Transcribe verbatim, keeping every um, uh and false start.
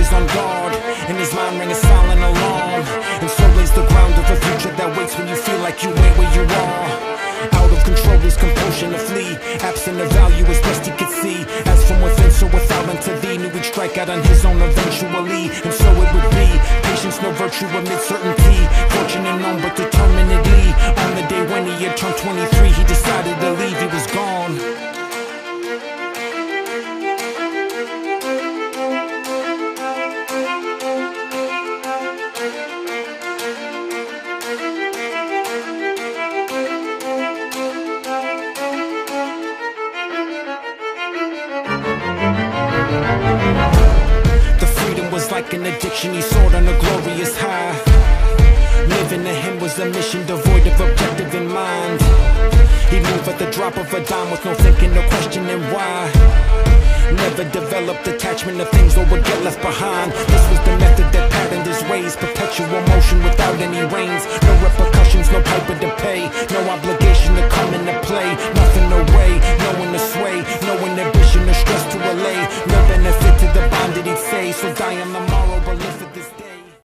always on guard. In his mind rang a silent alarm, and so lays the ground of a future that waits when you feel like you ain't where you are. Out of control is compulsion to flee, absent of value as best he could see. As from within, so without unto thee, knew he'd strike out on his own eventually, and so it would be. Patience, no virtue amid certainty, fortunate known but determinedly. On the day when he had turned twenty-three, he decided to leave, he was gone. Like an addiction, he soared on a glorious high. Living to him was a mission devoid of objective in mind. He'd move at the drop of a dime with no thinking or questioning why. Never developed attachment to things or would get left behind. This was the method that patterned